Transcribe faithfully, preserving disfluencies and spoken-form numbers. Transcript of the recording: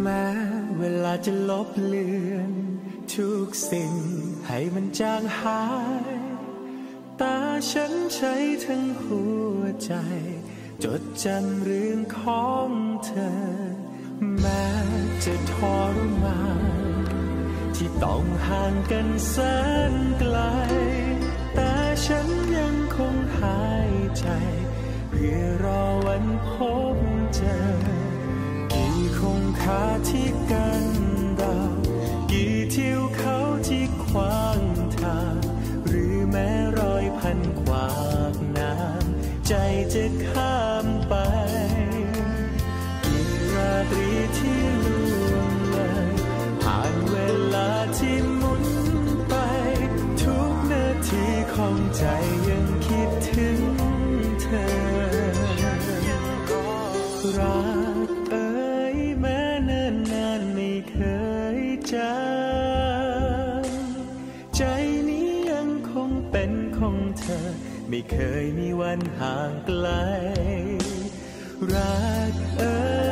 แม้เวลาจะลบเลือนทุกสิ่งให้มันจางหายตาฉันใช้ทั้งหัวใจจดจำเรื่องของเธอแม้จะทรมานที่ต้องห่างกันแสนไกลแต่ฉันยังคงหายใจเพื่อรอวันพบเจอกี่คงคาที่กันเรากี่ทิวเขาที่ขวางทางหรือแม้รอยพันขวากน้ำใจจะข้ามไปกี่ราตรีที่ล่วงเลยผ่านเวลาที่หมุนไปทุกนาทีของใจยังคิดถึงเธอรักเอ่ยแม้เนิ่นนานไม่เคยจางใจนี้ยังคงเป็นของเธอไม่เคยมีวันห่างไกลรักเอ่ย